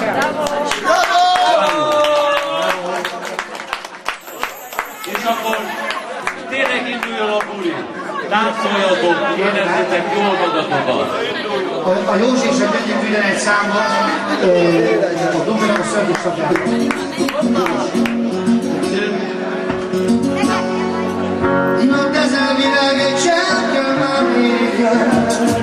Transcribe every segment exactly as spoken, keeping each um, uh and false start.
És akkor tényleg induljon a buli. Táncoljatok, érezzétek jól magatokat. A, a Józsések egyik minden egy számot, a Dumbinak a szörnyűsabját. Innen kezel világ egy cserkem Amerikát.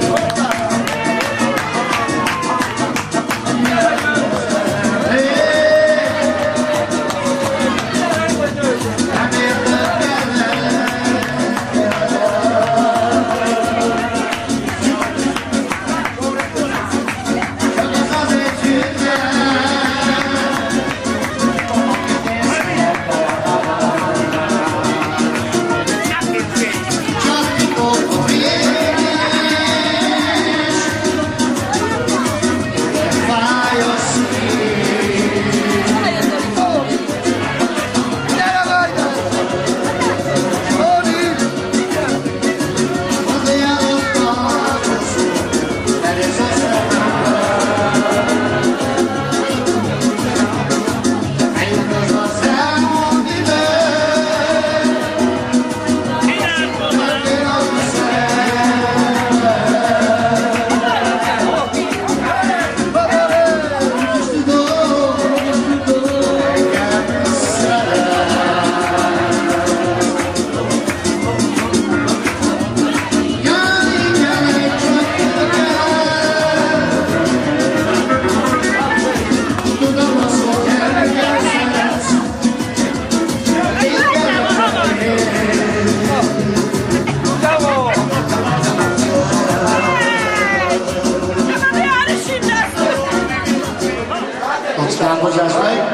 Bocsáss meg!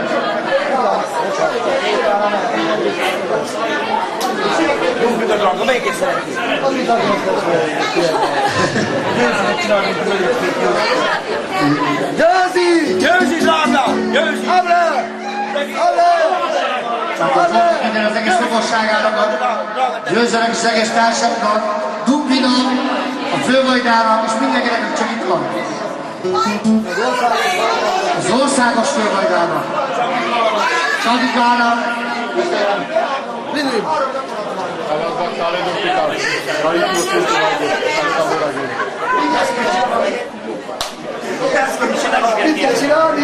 Jó, mit a drága, melyiket szeretnél? Amit akarsz, Győzi! Győzi, drága! Győzi! Abre! Abre! Minden az egész fogosságának, győzzenek az egész társadnak, Dumbinak, a fővajdának és mindenkinek, aki csak itt van. Az országos fővajdának, Csadikának, Mindig! Mit kell csinálni?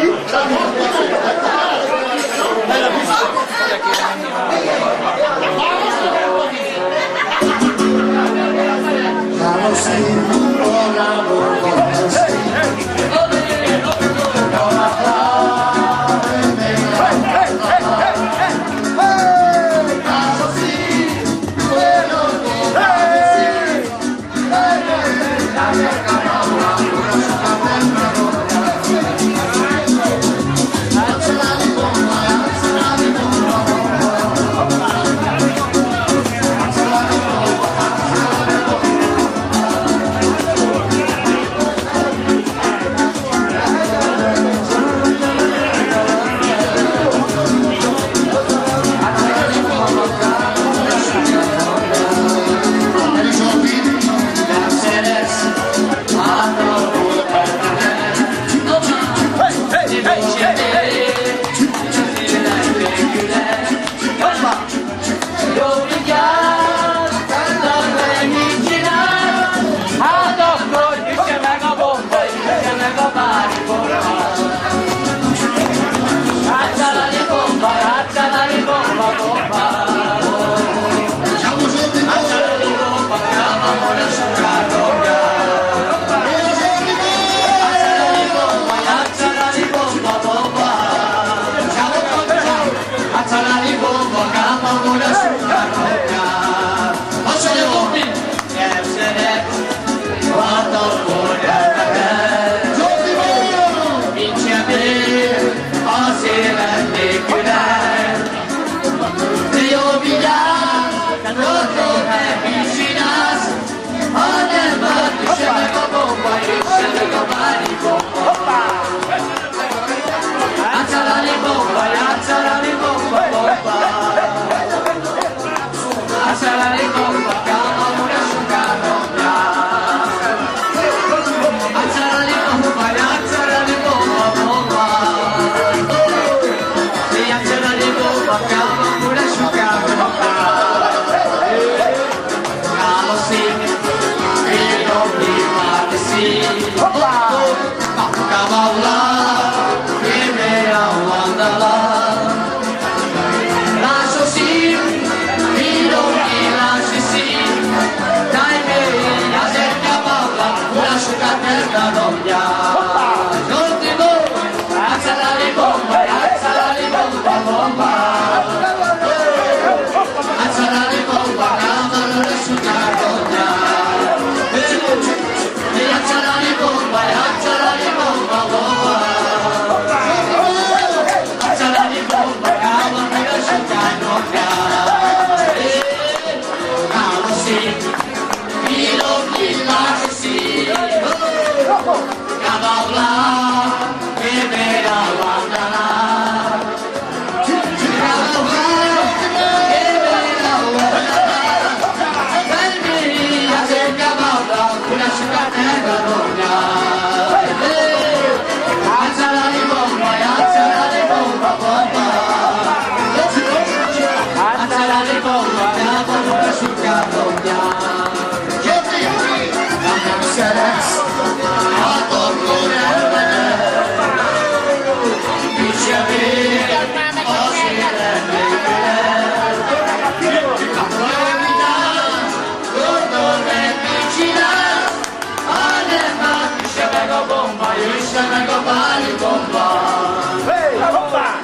meg a bálikomban. Hey, hoppá!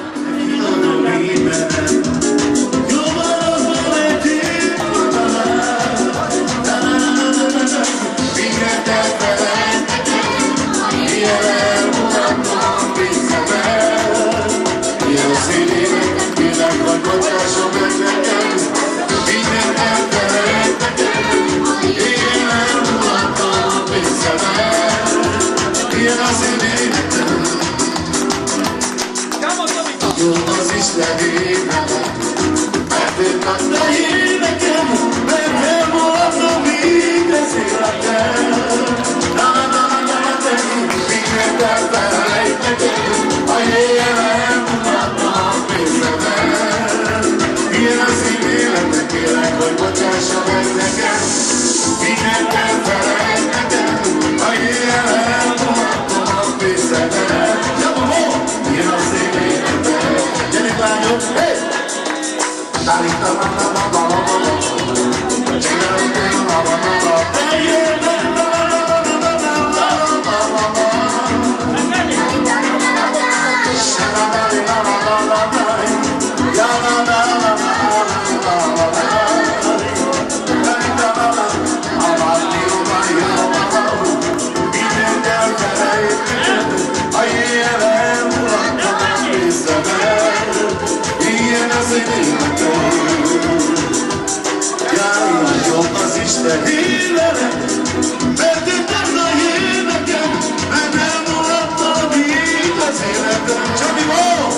Mindent elfelejtettem, ilyen elmulattam visszavel. Ilyen színének, tényleg vagy bocsásom meg nekem. Mindent elfelejtettem, ilyen elmulattam visszavel. Ilyen a színének. Jó az Isten énekem, mert ők adta énekem, mert elmulattam így az életem. Na-na-na-na-na-na, mindent elfelejtettem, a éjjel elmutattam visszavel. Ilyen az én életem, kérlek, hogy bocsássa meg nekem. Mindent elfelejtettem, a éjjel elmutattam visszavel. Ilyen az én életem, gyerek lányok, hey! Az Isten hívele, mert ő tudna énekem, mert elmulattam így az életem. Csabi, ó!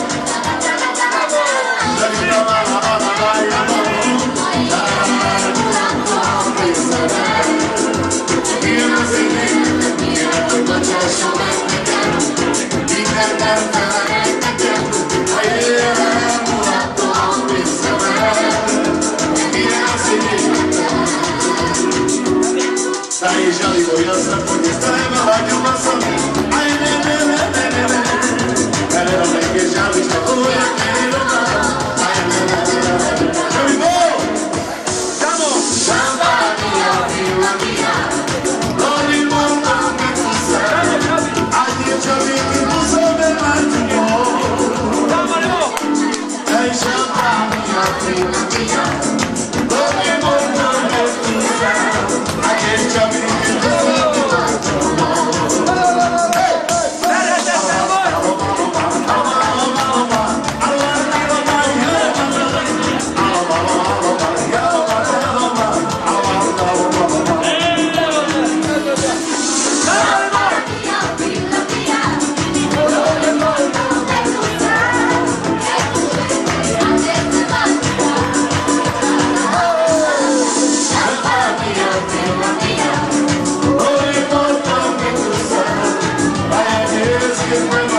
Ilyen az én életem, kérem, hogy bocsásson meg nekem. Mindent elfelejtettem, a éjjel elmulattam visszavel. Ilyen az én életem. Dai Zsali, olyan szép, hogy ezt nem hagyom a szami. Aj, ne, ne, ne, ne, ne, ne. Erre a megés Zsali, csak olyan kérem. Aj, ne, ne, ne, ne, ne. Zsali, go! Come on! Samba, mia, mia, mia. Lori, mondom, mi puszta. Adjél, Zsali, ki puszta, mert már tudom. Dai Samba, mia, mia, mia. Lori, mondom, mi puszta. Adjél, Zsali, ki puszta. Give me